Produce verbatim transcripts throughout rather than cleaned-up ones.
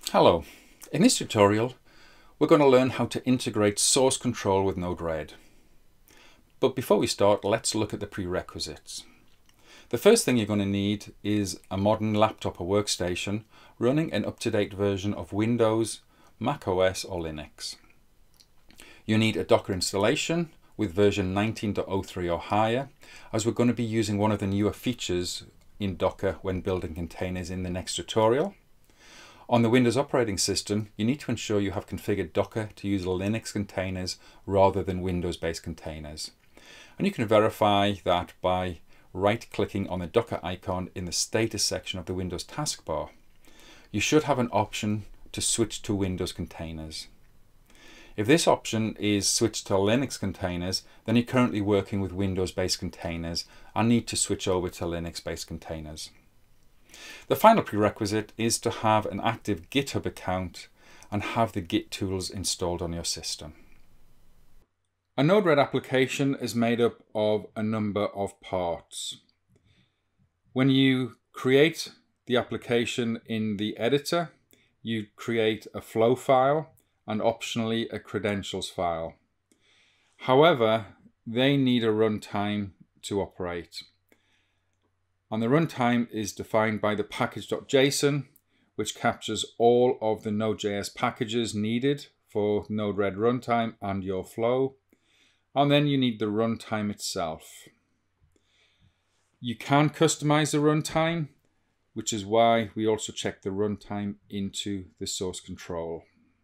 Hello, in this tutorial we're going to learn how to integrate source control with Node-RED. But before we start, let's look at the prerequisites. The first thing you're going to need is a modern laptop or workstation running an up-to-date version of Windows, macOS or Linux. You need a Docker installation with version nineteen point oh three or higher, as we're going to be using one of the newer features in Docker when building containers in the next tutorial. On the Windows operating system, you need to ensure you have configured Docker to use Linux containers rather than Windows-based containers. And you can verify that by right-clicking on the Docker icon in the status section of the Windows taskbar. You should have an option to switch to Windows containers. If this option is switch to Linux containers, then you're currently working with Windows-based containers and need to switch over to Linux-based containers. The final prerequisite is to have an active GitHub account and have the Git tools installed on your system. A Node-RED application is made up of a number of parts. When you create the application in the editor, you create a flow file and optionally a credentials file. However, they need a runtime to operate. And the runtime is defined by the package.json, which captures all of the Node.js packages needed for Node-RED runtime and your flow. And then you need the runtime itself. You can customize the runtime, which is why we also check the runtime into the source control.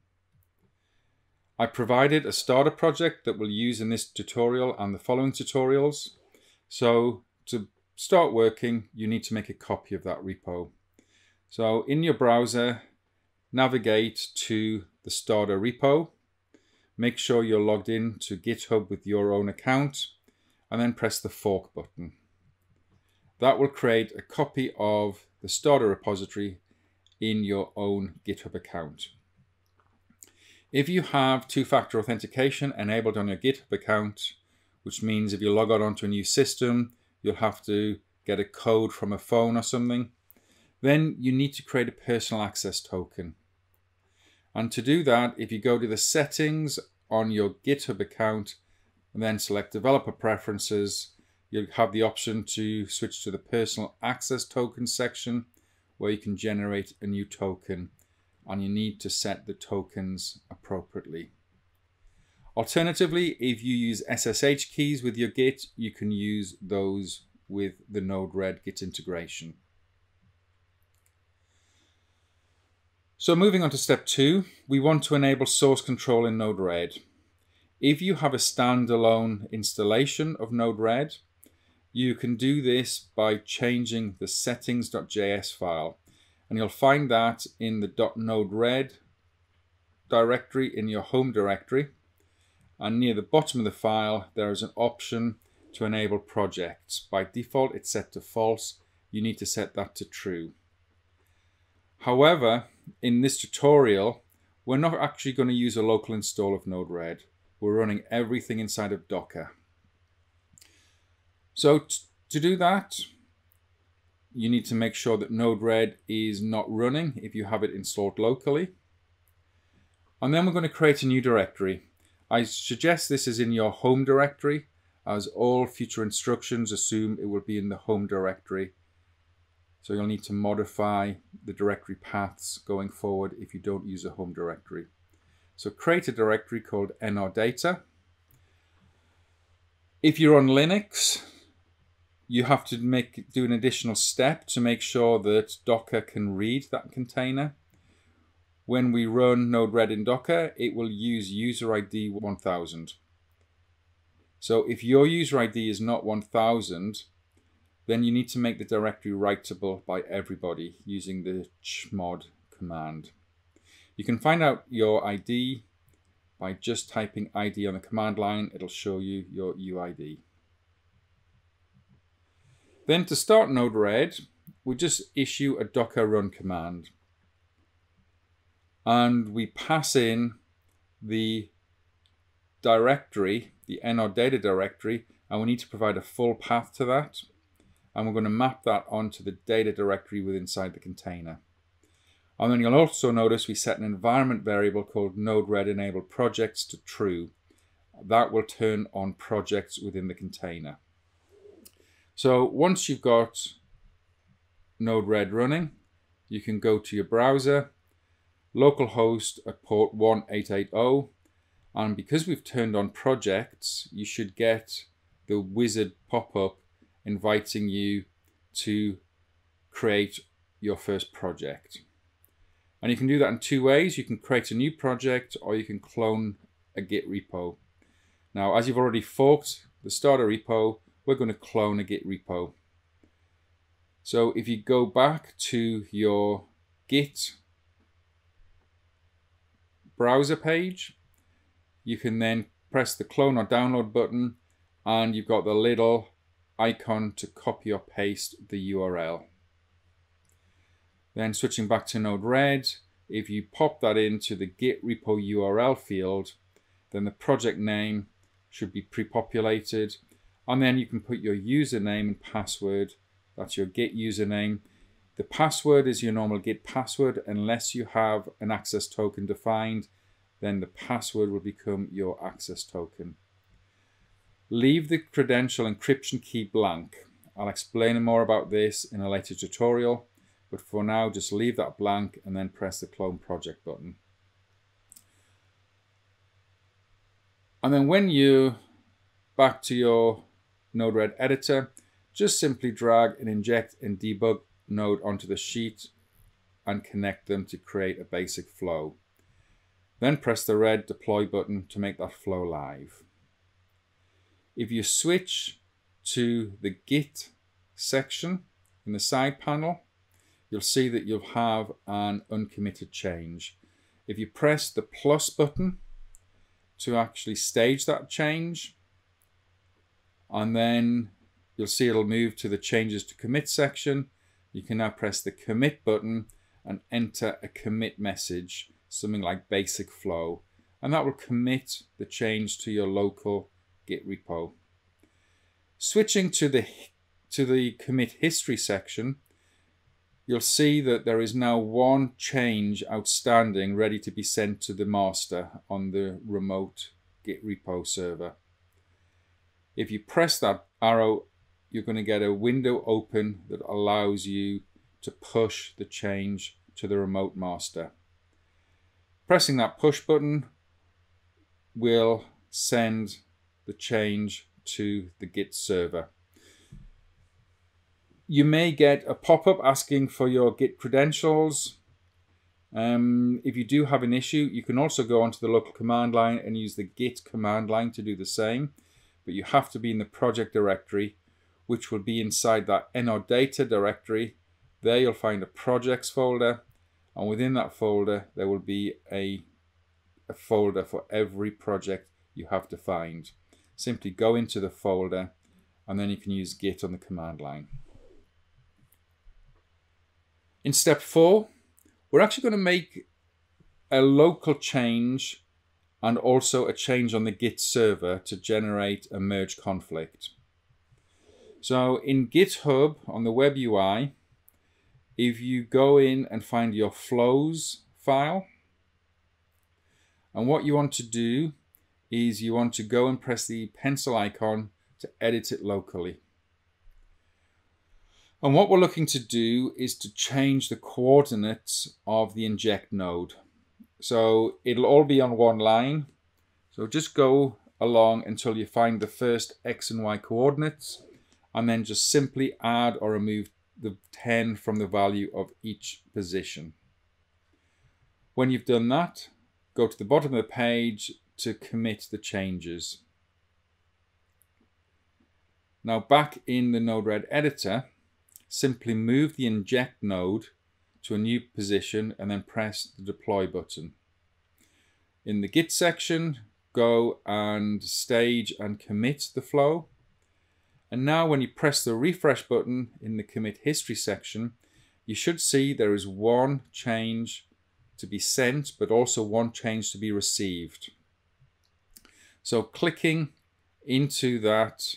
I provided a starter project that we'll use in this tutorial and the following tutorials. So to start working, you need to make a copy of that repo. So in your browser, navigate to the starter repo. Make sure you're logged in to GitHub with your own account and then press the fork button. That will create a copy of the starter repository in your own GitHub account. If you have two-factor authentication enabled on your GitHub account, which means if you log on onto a new system, you'll have to get a code from a phone or something, then you need to create a personal access token. And to do that, if you go to the settings on your GitHub account and then select developer preferences, you'll have the option to switch to the personal access token section where you can generate a new token, and you need to set the tokens appropriately. Alternatively, if you use S S H keys with your Git, you can use those with the Node-RED Git integration. So moving on to step two, we want to enable source control in Node-RED. If you have a standalone installation of Node-RED, you can do this by changing the settings.js file. And you'll find that in the .node-red directory in your home directory. And near the bottom of the file, there is an option to enable projects. By default, it's set to false. You need to set that to true. However, in this tutorial, we're not actually going to use a local install of Node-RED. We're running everything inside of Docker. So to do that, you need to make sure that Node-RED is not running if you have it installed locally. And then we're going to create a new directory. I suggest this is in your home directory, as all future instructions assume it will be in the home directory. So you'll need to modify the directory paths going forward if you don't use a home directory. So create a directory called nrdata. If you're on Linux, you have to make do an additional step to make sure that Docker can read that container. When we run Node-RED in Docker, it will use user I D one thousand. So if your user I D is not one thousand, then you need to make the directory writable by everybody using the chmod command. You can find out your I D by just typing I D on the command line. It'll show you your U I D. Then to start Node-RED, we just issue a docker run command. And we pass in the directory, the nrdata directory, and we need to provide a full path to that. And we're going to map that onto the data directory within inside the container. And then you'll also notice we set an environment variable called Node-RED enable projects to true. That will turn on projects within the container. So once you've got Node-RED running, you can go to your browser, localhost at port one eight eight zero, and because we've turned on projects, you should get the wizard pop up inviting you to create your first project. And you can do that in two ways. You can create a new project or you can clone a Git repo. Now, as you've already forked the starter repo, we're going to clone a Git repo. So if you go back to your Git browser page, you can then press the clone or download button and you've got the little icon to copy or paste the U R L. Then switching back to Node-RED, if you pop that into the Git repo U R L field, then the project name should be pre-populated, and then you can put your username and password. That's your Git username. The password is your normal Git password. Unless you have an access token defined, then the password will become your access token. Leave the credential encryption key blank. I'll explain more about this in a later tutorial, but for now just leave that blank and then press the clone project button. And then when you're back to your Node-RED editor, just simply drag and inject and debug node onto the sheet and connect them to create a basic flow. Then press the red deploy button to make that flow live. If you switch to the Git section in the side panel, you'll see that you'll have an uncommitted change. If you press the plus button to actually stage that change, and then you'll see it'll move to the changes to commit section. You can now press the commit button and enter a commit message, something like basic flow, and that will commit the change to your local Git repo. Switching to the to the commit history section, you'll see that there is now one change outstanding ready to be sent to the master on the remote Git repo server. If you press that arrow, you're going to get a window open that allows you to push the change to the remote master. Pressing that push button will send the change to the Git server. You may get a pop-up asking for your Git credentials. Um, if you do have an issue, you can also go onto the local command line and use the Git command line to do the same, but you have to be in the project directory, which will be inside that nodata directory. There you'll find a projects folder, and within that folder there will be a, a folder for every project you have defined. Simply go into the folder and then you can use Git on the command line. In step four, we're actually going to make a local change and also a change on the Git server to generate a merge conflict. So in GitHub on the web U I, if you go in and find your flows file, and what you want to do is you want to go and press the pencil icon to edit it locally. And what we're looking to do is to change the coordinates of the inject node. So it'll all be on one line. So just go along until you find the first X and Y coordinates, and then just simply add or remove the ten from the value of each position. When you've done that, go to the bottom of the page to commit the changes. Now back in the Node-RED editor, simply move the inject node to a new position and then press the deploy button. In the Git section, go and stage and commit the flow. And now when you press the refresh button in the commit history section, you should see there is one change to be sent, but also one change to be received. So clicking into that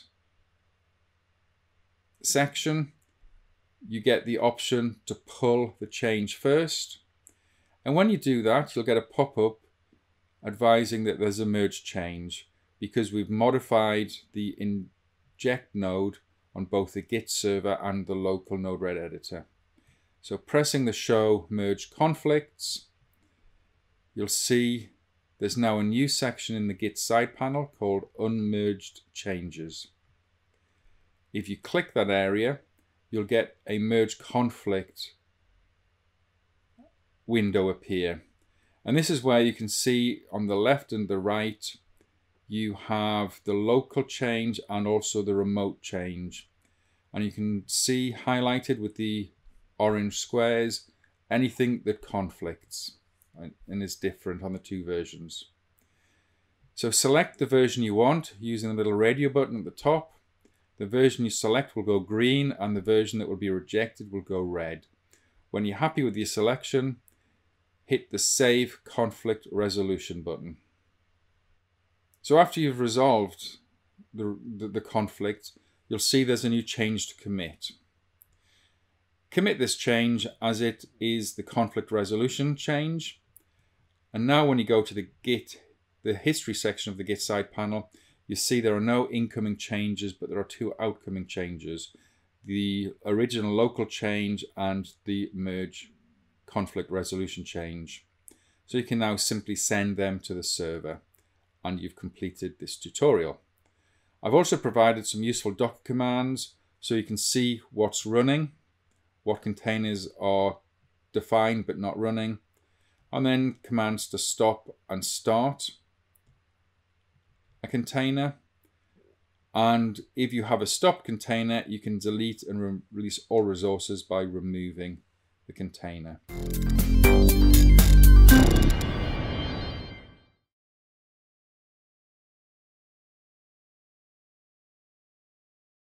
section, you get the option to pull the change first. And when you do that, you'll get a pop-up advising that there's a merge change because we've modified the inject node on both the Git server and the local Node-RED editor. So pressing the show merge conflicts, you'll see there's now a new section in the Git side panel called unmerged changes. If you click that area, you'll get a merge conflict window appear. And this is where you can see on the left and the right, you have the local change and also the remote change. And you can see highlighted with the orange squares, anything that conflicts and is different on the two versions. So select the version you want using the little radio button at the top. The version you select will go green and the version that will be rejected will go red. When you're happy with your selection, hit the Save Conflict Resolution button. So after you've resolved the, the, the conflict, you'll see there's a new change to commit. Commit this change as it is the conflict resolution change. And now when you go to the Git, the history section of the Git side panel, you see there are no incoming changes, but there are two outgoing changes. The original local change and the merge conflict resolution change. So you can now simply send them to the server and you've completed this tutorial. I've also provided some useful Docker commands so you can see what's running, what containers are defined but not running, and then commands to stop and start a container. And if you have a stopped container, you can delete and re release all resources by removing the container.